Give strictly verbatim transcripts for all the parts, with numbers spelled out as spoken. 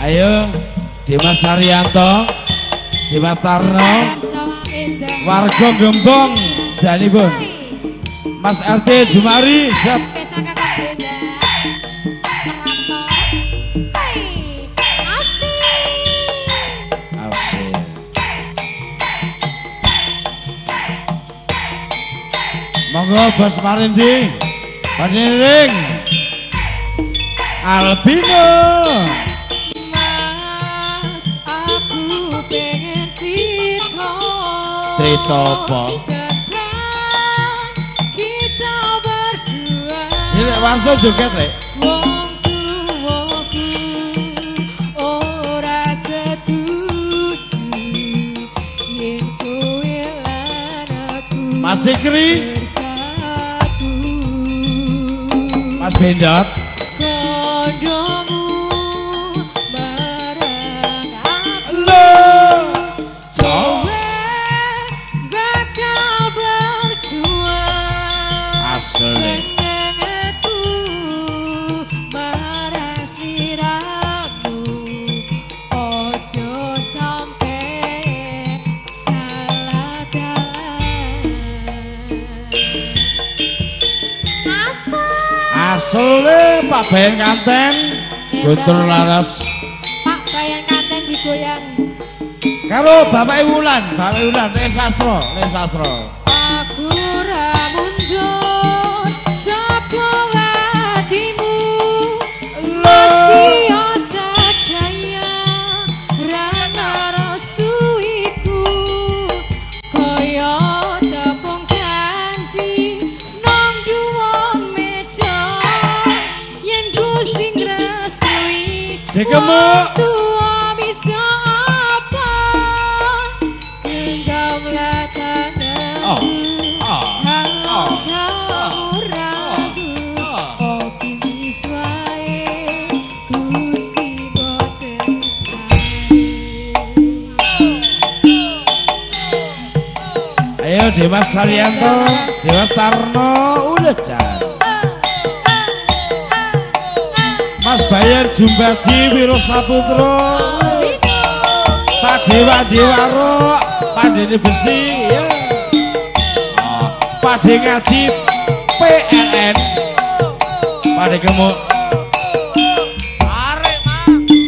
Ayo Dimas Haryanto, Dimas Tarno, warga Gembong, Zanibun, Mas R T Jumari, siap. Monggo Bos Marindi, Paniring, Albino. Mas aku pengen cerita. Cerita apa? Kita berdua. Ini Warso joget rek. Wong tuwaku ora setuju yen kowe lan aku. Mas Sikri. Mas Bendot. Kodomu bareng aku. Kowe bakal berjuang. Asli. Pengenku marah sliramu. Ojo sampe salah dalan. Asli Pak Bayan Kanten, Guntur Laras. Pak Bayan Kanten digoyang. Karo Bapak Wulan, Bapak Wulan, Resastro, Resastro. Aku ra mundur saka hatimu. Masih sadaya ra ngerestuiku. Kaya tepung kanji nang dhuwur meja. Yen ku sing ngrestui Dikemuk. tua bisa apa? Genggam latana. Oh, oh, Kalau oh, kau ragu, optimis wae, Gusti boten sae. Ayo Dimas Haryanto, Dimas Tarno, udah jan. Mas Bayan Jumbadi Wiro Saputro, Pak Dewa Dewaro, Pak Dene Besi, ya. Oh, Pak Dengadi P L N, Pak Degemuk. Arek mak.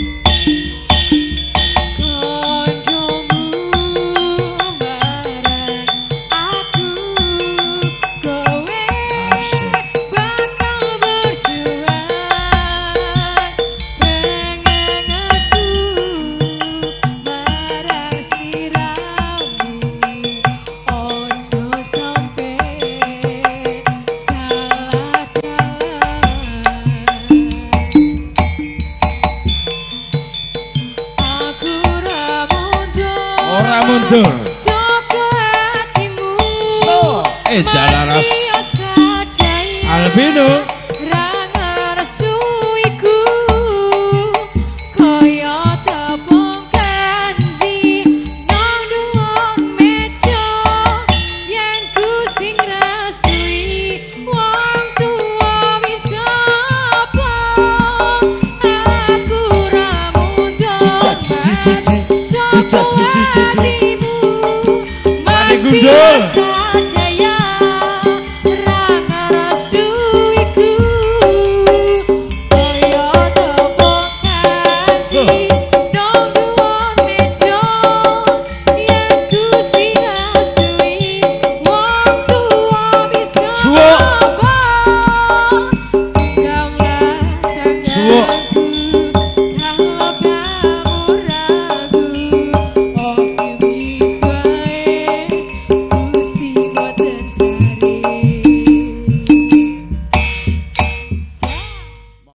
Kodomu bareng aku, kowe bakal berjuang. Pengen aku marah sliramu. Ojo sampe salah dalan. Aku ra mundur. Ora mundur. Saka hatimu. So, eh Dalaras. Masih sadaya Albino. ra ngerestuiku. Kaya tepung kanji nang dhuwur meja. Yen ku sing ngrestui wong tuwa bisa apa? Aku ra mundur saka hatimu. Masih